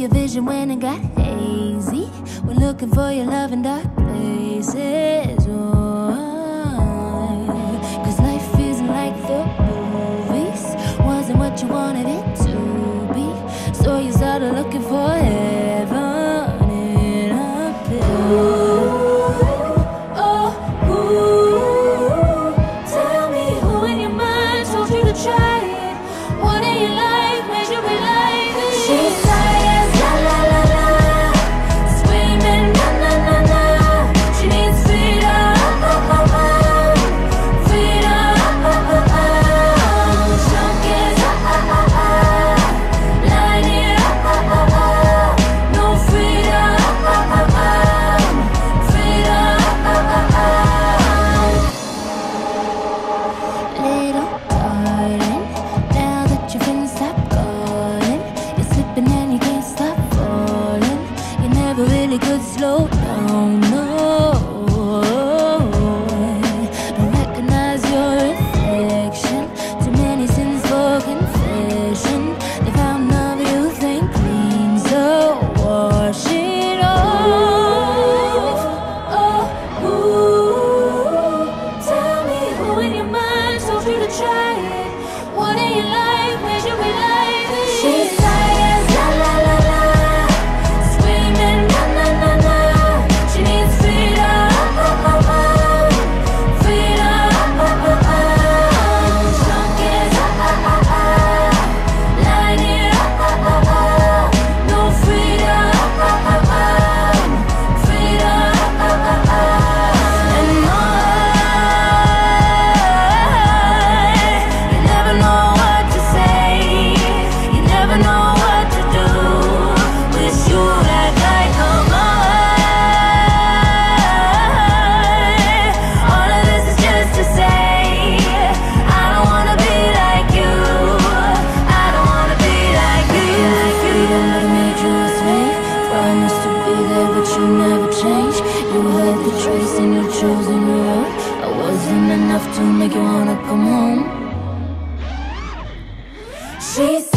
your vision when it got hazy. We're looking for your love in dark places. Cause life isn't like the movies. Wasn't what you wanted it to be. So you started looking for heaven in a pill. Tell me who in your mind told you to try it. What in your life made you be like this? She sighs, la la la la, screaming na na na na. She needs freedom, freedom. Drunk is light it up, no freedom, freedom. Little darling, now that you're feeling stop calling. You're slipping and you can't stop falling. You never really could slow down, no. Don't recognize your reflection. Too many sins for confession. The fountain of youth ain't clean, so wash it off. Tell me who in your mind told you to try it. What in your life made you be like this? She sighs, la la la la, screaming na na na na. She needs freedom, freedom. Drunk is light it up, no freedom, freedom. And you never know what to say, you never know what to do. Wish you had like a mind. All of this is just to say, I don't wanna be like you. I don't wanna be like you. Freedom that made you a slave. Promised to be there, but you never changed. You had the choice and you chose in your road. I wasn't enough to make you wanna come home. She's